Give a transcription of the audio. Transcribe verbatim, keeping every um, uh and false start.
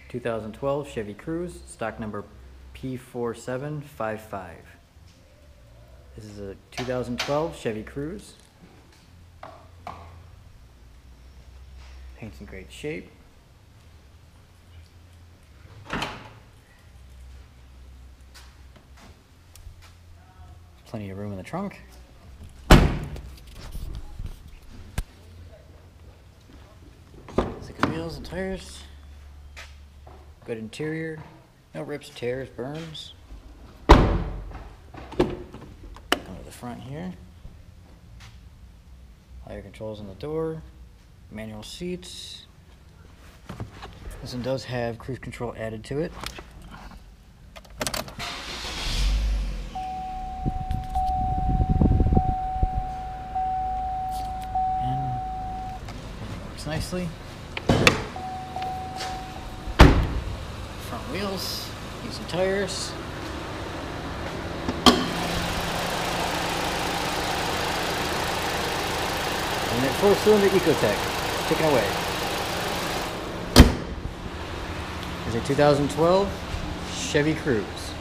two thousand twelve Chevy Cruze, stock number P four seven five five. This is a two thousand twelve Chevy Cruze. Paint's in great shape. Plenty of room in the trunk. Thick wheels and tires. Good interior. No rips, tears, burns. Go to the front here. Higher controls on the door. Manual seats. This one does have cruise control added to it. And works nicely. Front wheels, decent tires. And that four-cylinder Ecotech. Taken away. Is a two thousand twelve Chevy Cruze.